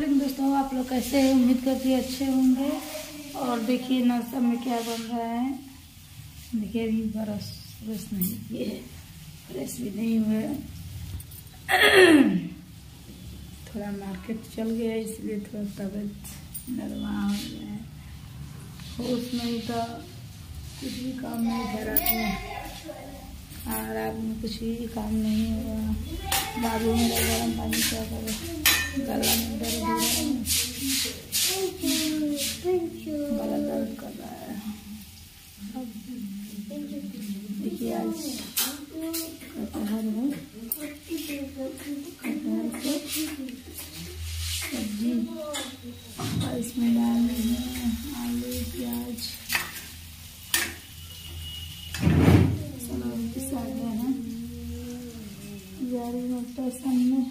Morning दोस्तों, आप लोग कैसे हैं? उम्मीद करती है अच्छे होंगे। और देखिए नाश्ता में क्या बन रहा है। देखिए अभी ब्रश नहीं किए, फ्रेश भी नहीं हुए। थोड़ा मार्केट चल गया इसलिए थोड़ा तबीयत नरवा हो गया है। होश नहीं था, कुछ भी काम नहीं था रात में। रात में कुछ भी काम नहीं हुआ। बाबू मेरा गर्म पानी क्या करे, गला में दर्द हो रहा है, गला दर्द कर रहा है। देखिए आज कटहल है, कटहल को सब्जी और इसमें डालने हैं आलू प्याज स्टेशन में।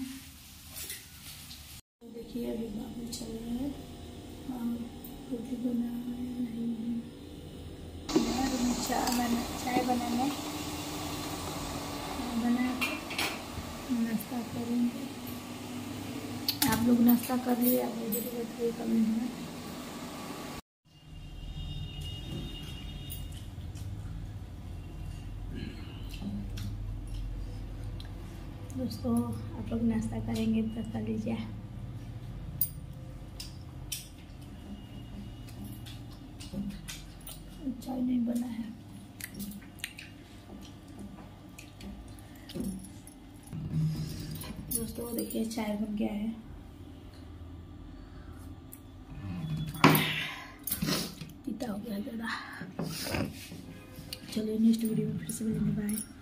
देखिए अभी बाबू चल रहे हैं और रोटी बना रहे हैं। चाय बनाने बना नाश्ता करेंगे। आप लोग नाश्ता कर लिए? आप लोग जरूरत है कमेंट में। दोस्तों आप लोग नाश्ता करेंगे तो कर लीजिए। चाय नहीं बना है। दोस्तों देखिए चाय बन गया है। पीता हो गया ज़्यादा। चलिए नेक्स्ट वीडियो में फिर से मिलेंगे। बाय।